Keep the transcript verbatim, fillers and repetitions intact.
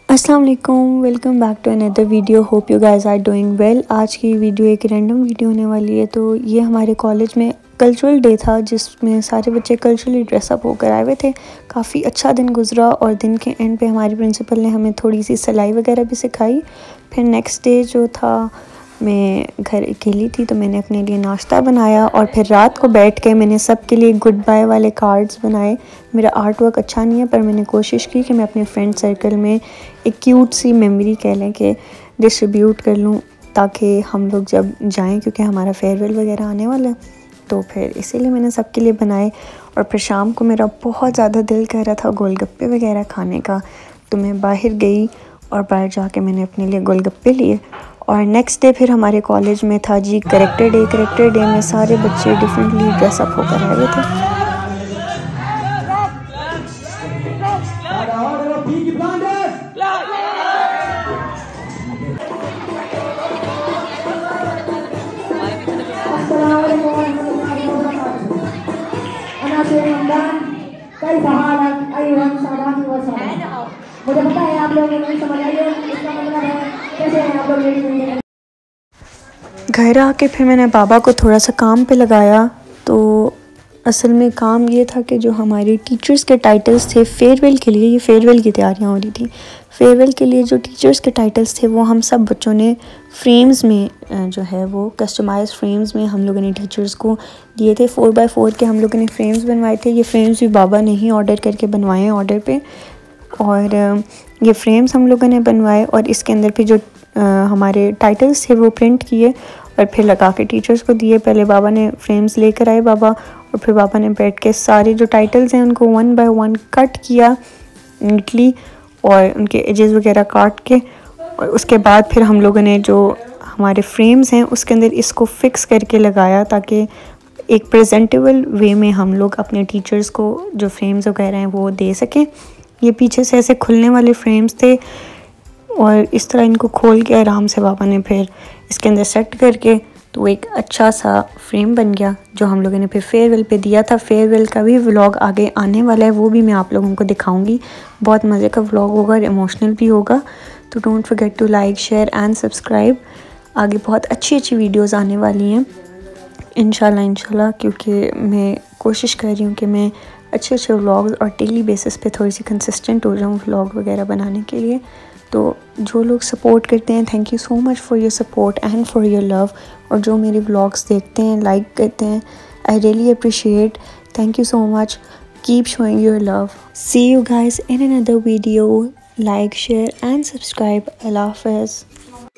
अस्सलाम वालेकुम, welcome back to another video. Hope you guys are doing well. आज की वीडियो एक रैंडम वीडियो होने वाली है। तो ये हमारे कॉलेज में कल्चरल डे था जिसमें सारे बच्चे कल्चरली ड्रेसअप होकर आए हुए थे। काफ़ी अच्छा दिन गुजरा और दिन के एंड पे हमारी प्रिंसिपल ने हमें थोड़ी सी सिलाई वगैरह भी सिखाई। फिर नेक्स्ट डे जो था मैं घर अकेली थी तो मैंने अपने लिए नाश्ता बनाया और फिर रात को बैठ के मैंने सब के लिए गुड बाय वाले कार्ड्स बनाए। मेरा आर्ट वर्क अच्छा नहीं है पर मैंने कोशिश की कि मैं अपने फ्रेंड सर्कल में एक क्यूट सी मेमोरी कह लें कि डिस्ट्रीब्यूट कर लूँ ताकि हम लोग जब जाएं, क्योंकि हमारा फेयरवेल वगैरह आने वाला है तो फिर इसीलिए मैंने सब के लिए बनाए। और फिर शाम को मेरा बहुत ज़्यादा दिल कर रहा था गोलगप्पे वगैरह खाने का, तो मैं बाहर गई और बाहर जाके मैंने अपने लिए गोलगप्पे लिए। और नेक्स्ट डे फिर हमारे कॉलेज में था जी करेक्टर डे। करेक्टर डे में सारे बच्चे डिफरेंटली ड्रेसअप होकर आए हुए थे। मुझे पता है आप लोग नहीं समझ आइए, इसका मतलब है कैसे हैं आप लोग मेरी ज़िंदगी। घर आके फिर मैंने बाबा को थोड़ा सा काम पे लगाया। तो असल में काम ये था कि जो हमारे टीचर्स के टाइटल्स थे फेयरवेल के लिए, ये फेयरवेल की तैयारियां हो रही थी। फेयरवेल के लिए जो टीचर्स के टाइटल्स थे वो हम सब बच्चों ने फ्रेम्स में जो है वो कस्टमाइज फ्रेम्स में हम लोगों ने टीचर्स को दिए थे। फोर बाय फोर के हम लोगों ने फ्रेम्स बनवाए थे। ये फ्रेम्स भी बाबा ने ही ऑर्डर करके बनवाए हैं ऑर्डर पे। और ये फ्रेम्स हम लोगों ने बनवाए और इसके अंदर भी जो आ, हमारे टाइटल्स थे वो प्रिंट किए और फिर लगा के टीचर्स को दिए। पहले बाबा ने फ्रेम्स लेकर आए बाबा, और फिर बाबा ने बैठ के सारे जो टाइटल्स हैं उनको वन बाय वन कट किया नीटली और उनके एजेस वगैरह काट के। और उसके बाद फिर हम लोगों ने जो हमारे फ्रेम्स हैं उसके अंदर इसको फिक्स करके लगाया ताकि एक प्रेजेंटेबल वे में हम लोग अपने टीचर्स को जो फ्रेम्स वगैरह हैं वो दे सकें। ये पीछे से ऐसे खुलने वाले फ्रेम्स थे और इस तरह इनको खोल के आराम से बाबा ने फिर इसके अंदर सेट करके तो एक अच्छा सा फ्रेम बन गया जो हम लोगों ने फिर फेयरवेल पे दिया था। फेयरवेल का भी व्लॉग आगे आने वाला है, वो भी मैं आप लोगों को दिखाऊंगी। बहुत मज़े का व्लॉग होगा और इमोशनल भी होगा। तो don't forget to like share and subscribe. आगे बहुत अच्छी अच्छी वीडियोज़ आने वाली हैं इंशाल्लाह इंशाल्लाह, क्योंकि मैं कोशिश कर रही हूँ कि मैं अच्छे अच्छे व्लॉग्स और डेली बेसिस पे थोड़ी सी कंसिस्टेंट हो जाऊँ व्लॉग वगैरह बनाने के लिए। तो जो लोग सपोर्ट करते हैं, thank you so much for your support and for your love. और जो मेरे व्लॉग्स देखते हैं, लाइक करते हैं, I really appreciate. Thank you so much. Keep showing your love. See you guys in another video. Like share and subscribe. अल्लाह हाफ़िज़।